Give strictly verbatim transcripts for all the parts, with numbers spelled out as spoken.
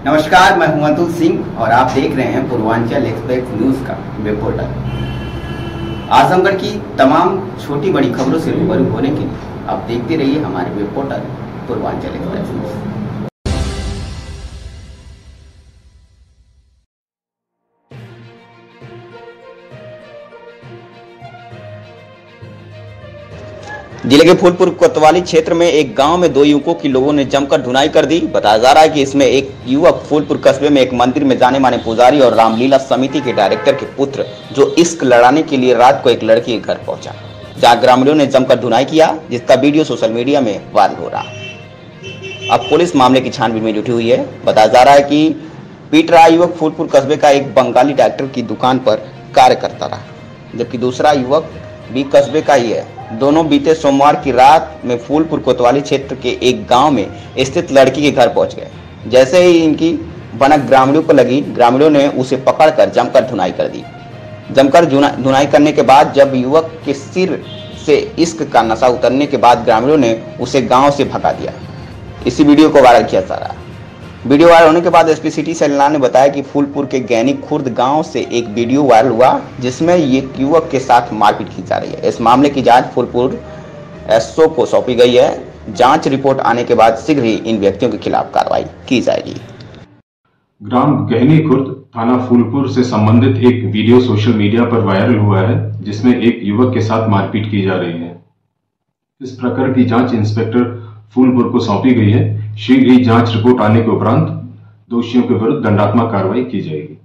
नमस्कार, मैं हूं अतुल सिंह और आप देख रहे हैं पूर्वांचल एक्सप्रेस न्यूज का वेब पोर्टल। आजमगढ़ की तमाम छोटी बड़ी खबरों से रूबरू होने के लिए आप देखते रहिए हमारे web portal Purvanchal express news. जिले के फूलपुर कोतवाली क्षेत्र में एक गांव में दो युवकों की लोगों ने जमकर धुनाई कर दी। बताया जा रहा है कि इसमें एक युवक फूलपुर कस्बे में एक मंदिर में जाने माने पुजारी और रामलीला समिति के डायरेक्टर के पुत्र जो इश्क लड़ाने के लिए रात को एक लड़की के घर पहुंचा, जहां ग्रामीणों ने जमकर धुनाई किया, जिसका वीडियो सोशल मीडिया में वायरल हो रहा है। अब पुलिस मामले की छानबीन में जुटी हुई है। बताया जा रहा है कि पीट रहा युवक फूलपुर कस्बे का एक बंगाली डॉक्टर की दुकान पर कार्य करता रहा, जबकि दूसरा युवक भी कस्बे का ही है। दोनों बीते सोमवार की रात में फूलपुर कोतवाली क्षेत्र के एक गांव में स्थित लड़की के घर पहुंच गए। जैसे ही इनकी भनक ग्रामीणों को लगी, ग्रामीणों ने उसे पकड़कर जमकर धुनाई कर दी। जमकर धुनाई करने के बाद जब युवक के सिर से इश्क का नशा उतरने के बाद ग्रामीणों ने उसे गांव से भगा दिया। इसी वीडियो को वायरल किया जा रहा है। वीडियो वायरल होने के बाद एसपी सिटी सैलाना ने बताया कि फूलपुर के गैनी खुर्द गांव से एक वीडियो वायरल हुआ, जिसमें ये युवक के साथ मारपीट की जा रही है। इस मामले की जांच फूलपुर एसओ को सौंपी गई है। जांच रिपोर्ट आने के बाद शीघ्र ही इन व्यक्तियों के खिलाफ कार्रवाई की जाएगी। ग्राम गहनी खुर्द थाना फूलपुर से संबंधित एक वीडियो सोशल मीडिया पर वायरल हुआ है, जिसमें एक युवक के साथ मारपीट की जा रही है। इस प्रकरण की जांच इंस्पेक्टर फूलपुर को सौंपी गई है। शीघ्र ही जांच रिपोर्ट आने के उपरांत दोषियों के विरुद्ध दंडात्मक कार्रवाई की जाएगी।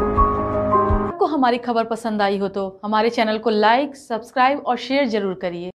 हमारी खबर पसंद आई हो तो हमारे चैनल को लाइक, सब्सक्राइब और शेयर जरूर करिए।